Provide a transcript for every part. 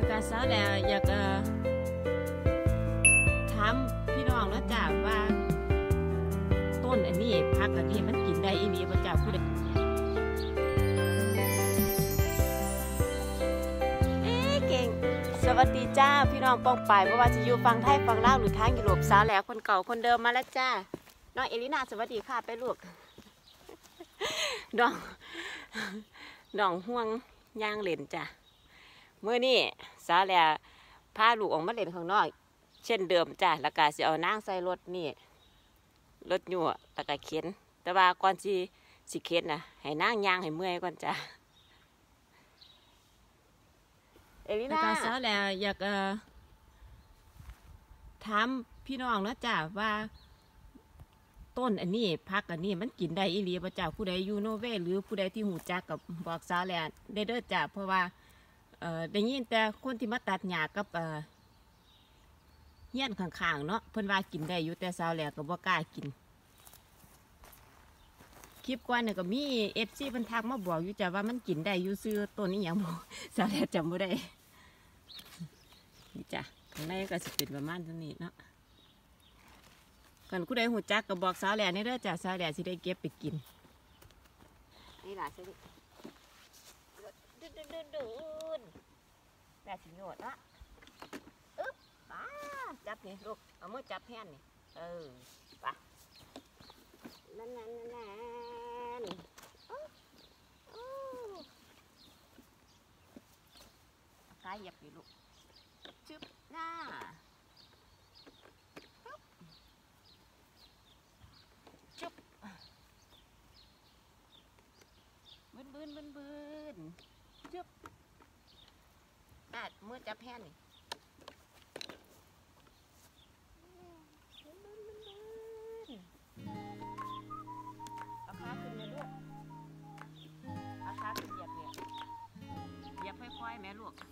แล้วก็สาวแล้วอยากถามพี่น้องแล้วจ้าว่าต้นอันนี้พักอันนี้มันกินได้อีหลีบ่จ้าผู้ใดเก่งสวัสดีจ้าพี่น้องป้องปายเพราะว่าจะอยู่ฝั่งไทยฝั่งลาวหรือทางยุโรปสาวแล้วคนเก่าคนเดิมมาแล้วจ้าน้องเอลิน่าสวัสดีค่ะไปลูกน้องห่วงย่างเล่นจ้ะเมื่อนี้สาวแล้วพาลูกออกมาเล่นข้างนอกเช่นเดิมจ้ะแล้วก็สิเอานางใส่รถนี่รถยั่วแล้วก็เข็นแต่ว่าก่อนสิเข็นนะให้นางย่างให้เมื่อยก่อนจ้ะเอลิน่าสาวแล้วอยากถามพี่น้องนะจ้ะว่าต้นอันนี้พักอันนี้มันกินได้อีหลีบ่จ้าผู้ใดอยู่โนเวหรือผู้ใดที่หูจักกับบอกสาวแล้วได้เด้อจ้าเพราะว่าได้ยินแต่คนที่มาตัดหญ้ากับเฮี้ยนข้างๆเนาะเพิ่นว่ากินได้อยู่แต่สาวแล้วก็บ่กล้ากินคลิปก่อนเนี่ยก็มีFCเพิ่นทักมาบอกอยู่จ้าว่ามันกินได้อยู่ซื้อต้นนี้หยังบ่สาวแล้วจำบ่ได้นี่จ้ะข้างในก็สิเป็นประมาณนี้เนาะกันผู้ใดหูจักก็บอกสาวแหล่นี่เด้อจ้ะสาวแหล่สิได้เก็บไปกินนี่ล่ะสิดืนแม่สิโยดละอึ๊บป้าจับนี่ลูกเอามือจับแผ่นนี่ไปนั่นกายเหยียบอยู่ลูกชึบหน้าบืนจึ๊บมือจับแผ่นนี่เอาขาขึ้นเลยลูกเอาขาขึ้นเหยียบเนี่ยเหยียบค่อยๆแม่ลูก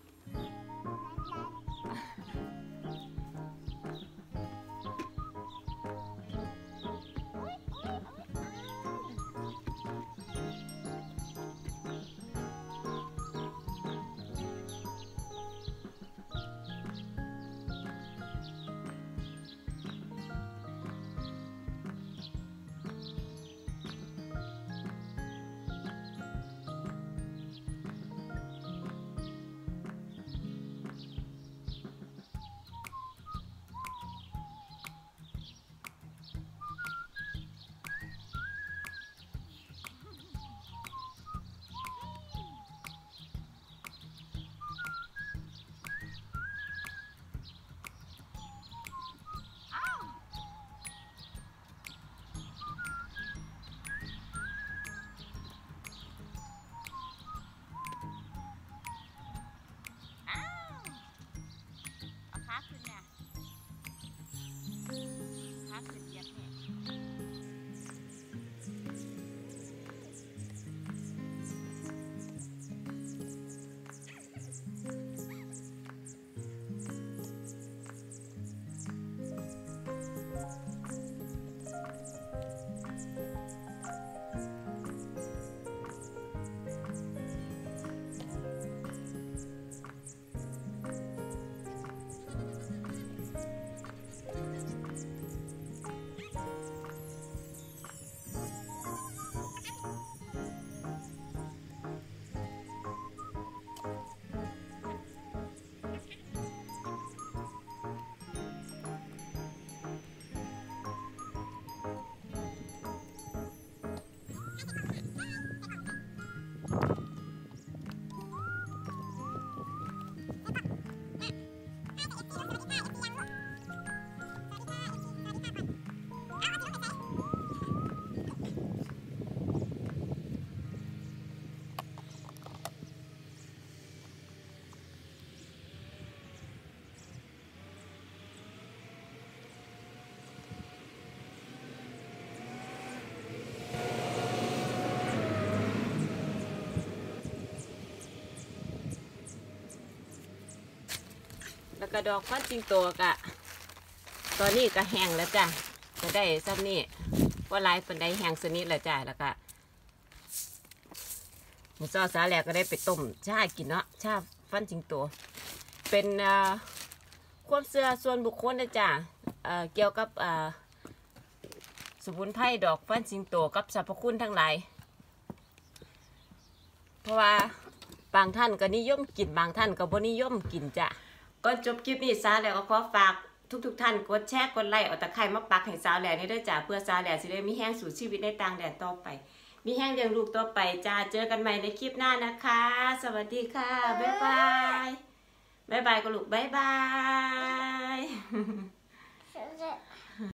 แล้วก็ดอกฟันจิงโตกะตอนนี้ก็แห้งแล้วจ้ะจะได้ซ้ำนี่ว่าลายเป็นได้แห้งสนิทแล้วจ้ะแล้วก็หมูซอสาแหลกก็ได้ไปต้มชากินเนาะชาฟันจิงโตเป็นความเชื่อส่วนบุคคลนะจ้ะเกี่ยวกับสมุนไพรดอกฟันสิงโตกับสรรพคุณทั้งหลายเพราะว่าบางท่านก็นิยมกินบางท่านก็บ่นิยมกินจ้ะก่อนจบคลิปนี้ซาแล้วก็ขอฝากทุกท่านกดแชร์กดไลค์เอาตะไคร้มาปักให้สาวแหล่นี่ด้วยจ้ะเพื่อสาวแหล่สิได้มีแห้งสู่ชีวิตในต่างแดนต่อไปมีแห้งเลี้ยงลูกต่อไปจ้าเจอกันใหม่ในคลิปหน้านะคะสวัสดีค่ะบ๊ายบายบ๊ายบายก็ลูกบ๊ายบาย